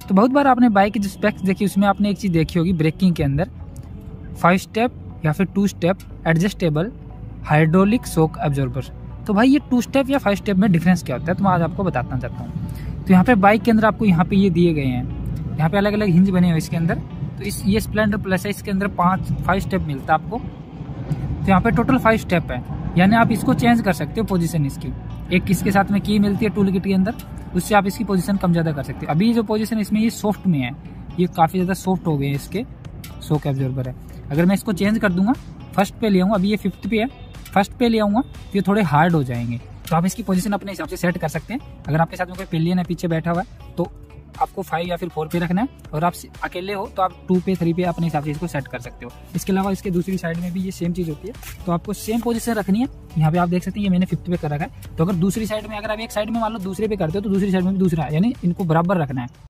तो बहुत बार आपने बाइक की जो स्पेक्स देखी उसमें आपने एक चीज़ देखी होगी ब्रेकिंग के अंदर 5 स्टेप या फिर 2 step adjustable hydraulic shock absorber. तो भाई ये 2 स्टेप या 5 स्टेप में डिफरेंस क्या होता है तो मैं आज आपको बताना चाहता हूँ। तो यहाँ पे बाइक के अंदर आपको यहाँ पे ये दिए गए हैं, यहाँ पे अलग अलग हिंज बने हुए इसके अंदर। तो ये स्प्लेंडर प्लस है, इसके अंदर 5 स्टेप मिलता है आपको। तो यहाँ पे टोटल 5 स्टेप है, यानी आप इसको चेंज कर सकते हो पोजीशन इसकी। एक इसके साथ में की मिलती है टूल किट के अंदर, उससे आप इसकी पोजीशन कम ज़्यादा कर सकते हो। अभी जो पोजीशन इसमें ये सॉफ्ट में है, ये काफ़ी ज़्यादा सॉफ्ट हो गए हैं इसके शॉक एब्जॉर्बर है। अगर मैं इसको चेंज कर दूंगा, फर्स्ट पे ले आऊँगा, अभी ये 5th पे है, फर्स्ट पे ले आऊँगा तो ये थोड़े हार्ड हो जाएंगे। तो आप इसकी पोजीशन अपने हिसाब से सेट कर सकते हैं। अगर आपके साथ में कोई पिलियन है पीछे बैठा हुआ है तो आपको 5 या फिर 4 पे रखना है, और आप अकेले हो तो आप 2 पे 3 पे अपने हिसाब से इसको सेट कर सकते हो। इसके अलावा इसके दूसरी साइड में भी ये सेम चीज़ होती है, तो आपको सेम पोजीशन रखनी है। यहाँ पे आप देख सकते हैं ये मैंने 5th पे कर रखा है। तो अगर दूसरी साइड में, अगर आप एक साइड में मान लो दूसरे पे करते हो तो दूसरी साइड में भी दूसरा, यानी इनको बराबर रखना है।